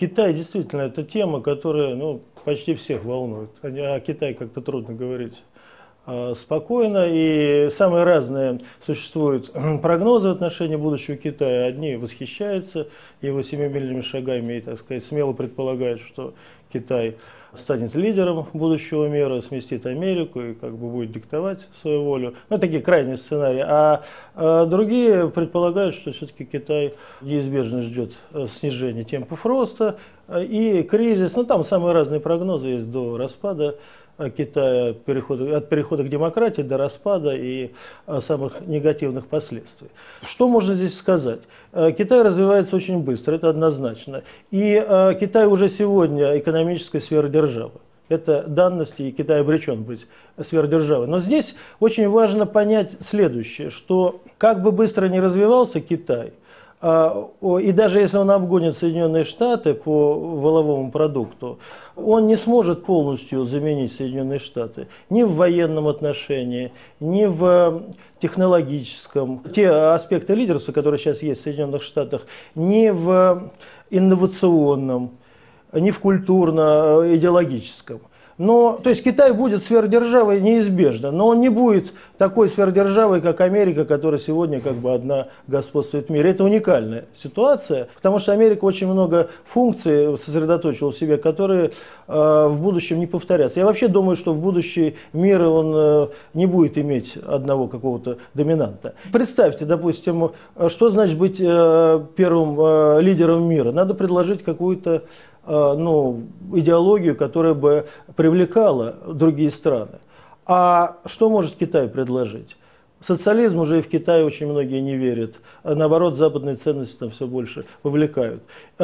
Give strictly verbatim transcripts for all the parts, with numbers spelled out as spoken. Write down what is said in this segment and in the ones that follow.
Китай действительно это тема, которая ну, почти всех волнует. О Китае как-то трудно говорить спокойно. И самые разные существуют прогнозы в отношении будущего Китая. Одни восхищаются его семимильными шагами и, так сказать, смело предполагают, что Китай станет лидером будущего мира, сместит Америку и как бы будет диктовать свою волю. Ну, такие крайние сценарии. А, а другие предполагают, что все-таки Китай неизбежно ждет снижения темпов роста и кризис. Ну, там самые разные прогнозы есть до распада Китая, перехода, от перехода к демократии до распада и а, самых негативных последствий. Что можно здесь сказать? Китай развивается очень быстро, это однозначно. И а, Китай уже сегодня экономическая сверхдержава. Это данности, и Китай обречен быть сверхдержавой. Но здесь очень важно понять следующее, что как бы быстро ни развивался Китай, и даже если он обгонит Соединенные Штаты по валовому продукту, он не сможет полностью заменить Соединенные Штаты ни в военном отношении, ни в технологическом. Те аспекты лидерства, которые сейчас есть в Соединенных Штатах, ни в инновационном, ни в культурно-идеологическом. Но, то есть Китай будет сверхдержавой неизбежно, но он не будет такой сверхдержавой, как Америка, которая сегодня как бы одна господствует в мире. Это уникальная ситуация, потому что Америка очень много функций сосредоточила в себе, которые э, в будущем не повторятся. Я вообще думаю, что в будущий мир он э, не будет иметь одного какого-то доминанта. Представьте, допустим, что значит быть э, первым э, лидером мира. Надо предложить какую-то ну, идеологию, которая бы привлекала другие страны. А что может Китай предложить? Социализм уже и в Китае очень многие не верят. Наоборот, западные ценности там все больше вовлекают.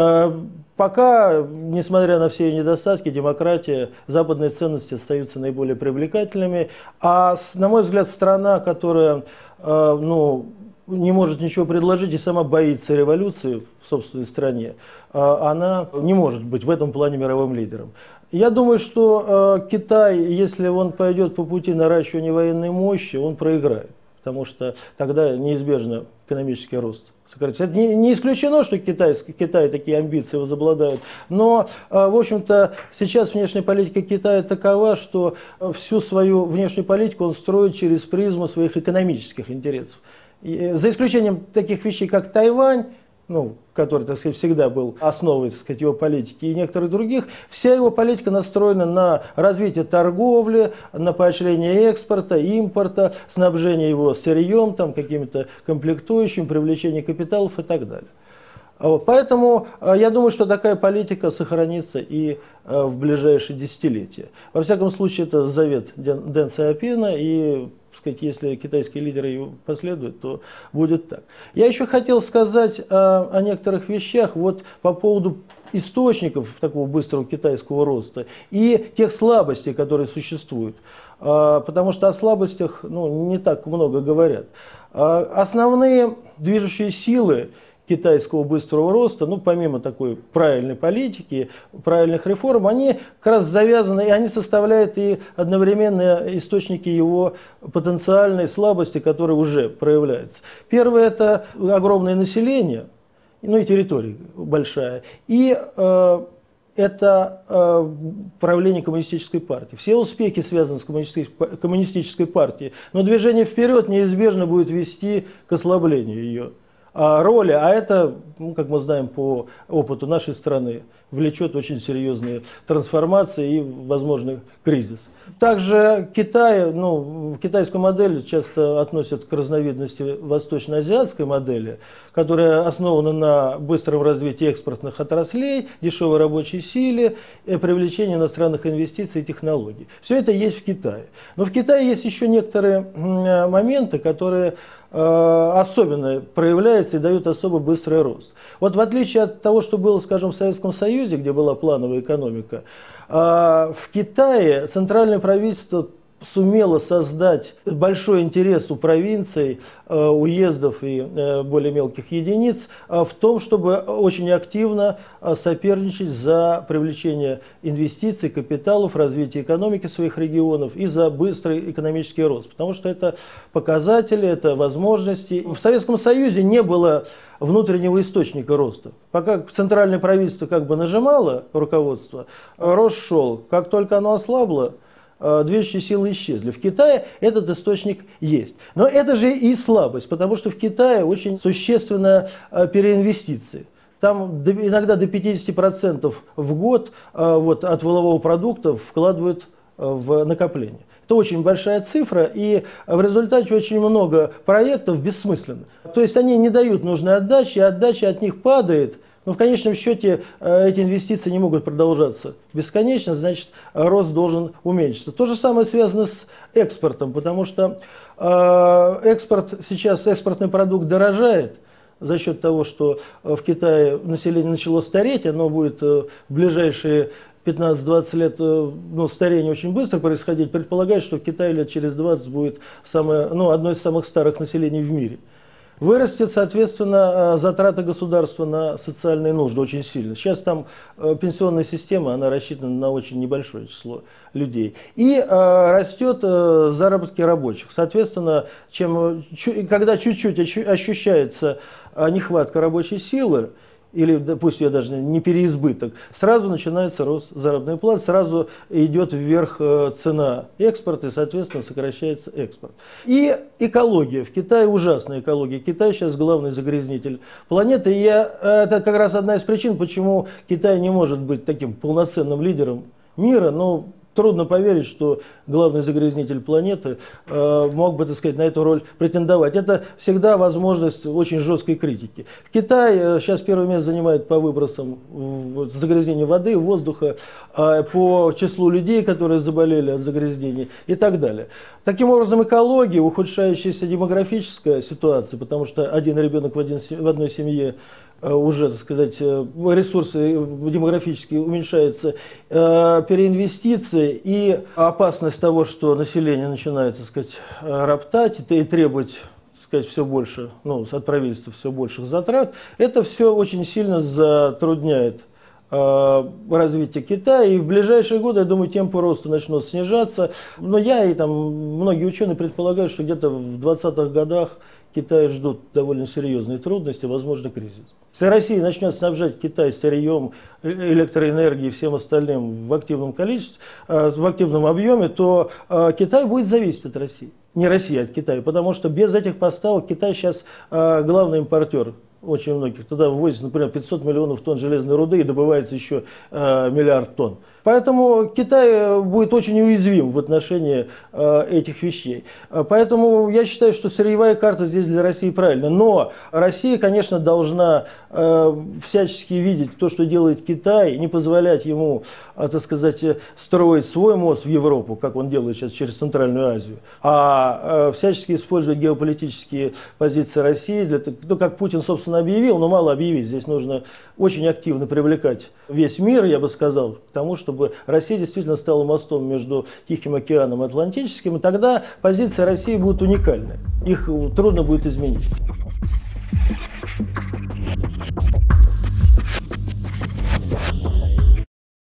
Пока, несмотря на все ее недостатки, демократия, западные ценности остаются наиболее привлекательными. А, на мой взгляд, страна, которая, ну, не может ничего предложить и сама боится революции в собственной стране, она не может быть в этом плане мировым лидером. Я думаю, что Китай, если он пойдет по пути наращивания военной мощи, он проиграет, потому что тогда неизбежно экономический рост сократится. Это не, не исключено, что Китай, Китай такие амбиции возобладают, но, в общем-то, сейчас внешняя политика Китая такова, что всю свою внешнюю политику он строит через призму своих экономических интересов. И, за исключением таких вещей, как Тайвань, ну, который, так сказать, всегда был основой, так сказать, его политики, и некоторых других, вся его политика настроена на развитие торговли, на поощрение экспорта, импорта, снабжение его сырьем, там, какими-то комплектующими, привлечение капиталов и так далее. Вот, поэтому я думаю, что такая политика сохранится и в ближайшие десятилетия. Во всяком случае, это завет Дэн Сяопина, и, так сказать, если китайские лидеры его последуют, то будет так. Я еще хотел сказать о, о некоторых вещах вот по поводу источников такого быстрого китайского роста и тех слабостей, которые существуют. Потому что о слабостях ну, не так много говорят. Основные движущие силы китайского быстрого роста, ну, помимо такой правильной политики, правильных реформ, они как раз завязаны, и они составляют и одновременно источники его потенциальной слабости, которые уже проявляются. Первое – это огромное население, ну и территория большая, и э, это э, правление коммунистической партии. Все успехи связаны с коммунистической, коммунистической партией, но движение вперед неизбежно будет вести к ослаблению ее роли, а это, ну, как мы знаем по опыту нашей страны, влечет очень серьезные трансформации и возможный кризис. Также Китай, ну, китайскую модель часто относят к разновидности восточно-азиатской модели, которая основана на быстром развитии экспортных отраслей, дешевой рабочей силе, привлечении иностранных инвестиций и технологий. Все это есть в Китае. Но в Китае есть еще некоторые моменты, которые особенно проявляются и дают особо быстрый рост. Вот в отличие от того, что было, скажем, в Советском Союзе, где была плановая экономика, в Китае центральное правительство сумела создать большой интерес у провинций, уездов и более мелких единиц в том, чтобы очень активно соперничать за привлечение инвестиций, капиталов, развитие экономики своих регионов и за быстрый экономический рост. Потому что это показатели, это возможности. В Советском Союзе не было внутреннего источника роста. Пока центральное правительство как бы нажимало руководство, рост шел. Как только оно ослабло, движущие силы исчезли. В Китае этот источник есть. Но это же и слабость, потому что в Китае очень существенная переинвестиция. Там иногда до пятидесяти процентов в год вот, от валового продукта вкладывают в накопление. Это очень большая цифра, и в результате очень много проектов бессмысленно. То есть они не дают нужной отдачи, отдача от них падает. Но в конечном счете эти инвестиции не могут продолжаться бесконечно, значит, рост должен уменьшиться. То же самое связано с экспортом, потому что экспорт сейчас, экспортный продукт дорожает за счет того, что в Китае население начало стареть, оно будет в ближайшие пятнадцать-двадцать лет, ну, старение очень быстро происходить. Предполагают, что в Китае лет через двадцать будет самое, ну, одно из самых старых населений в мире. Вырастет, соответственно, затраты государства на социальные нужды очень сильно. Сейчас там пенсионная система, она рассчитана на очень небольшое число людей. И растет заработки рабочих. Соответственно, чем, когда чуть-чуть ощущается нехватка рабочей силы, или пусть ее даже не переизбыток, сразу начинается рост заработной платы, сразу идет вверх цена экспорта и, соответственно, сокращается экспорт. И экология. В Китае ужасная экология. Китай сейчас главный загрязнитель планеты. И я, это как раз одна из причин, почему Китай не может быть таким полноценным лидером мира. Но трудно поверить, что главный загрязнитель планеты э, мог бы, так сказать, на эту роль претендовать. Это всегда возможность очень жесткой критики. В Китае сейчас первое место занимает по выбросам загрязнения воды, воздуха, э, по числу людей, которые заболели от загрязнения и так далее. Таким образом, экология, ухудшающаяся демографическая ситуация, потому что один ребенок в, один, в одной семье уже, так сказать, ресурсы демографические уменьшаются, переинвестиции и опасность того, что население начинает, так сказать, роптать и требовать, так сказать, все больше, ну, от правительства все больших затрат, это все очень сильно затрудняет развитие Китая, и в ближайшие годы, я думаю, темпы роста начнут снижаться. Но я и там многие ученые предполагают, что где-то в двадцатых годах Китай ждут довольно серьезные трудности, возможно, кризис. Если Россия начнет снабжать Китай сырьем, электроэнергией и всем остальным в активном количестве, в активном объеме, то Китай будет зависеть от России. Не Россия, а от Китая, потому что без этих поставок Китай сейчас главный импортер очень многих. Туда ввозится, например, пятьсот миллионов тонн железной руды и добывается еще э, миллиард тонн. Поэтому Китай будет очень уязвим в отношении э, этих вещей. Поэтому я считаю, что сырьевая карта здесь для России правильна. Но Россия, конечно, должна э, всячески видеть то, что делает Китай, не позволять ему, э, так сказать, строить свой мост в Европу, как он делает сейчас через Центральную Азию, а э, всячески использовать геополитические позиции России, для, ну, как Путин, собственно, объявил, но мало объявить. Здесь нужно очень активно привлекать весь мир, я бы сказал, к тому, чтобы Россия действительно стала мостом между Тихим океаном и Атлантическим, и тогда позиция России будет уникальная. Их трудно будет изменить.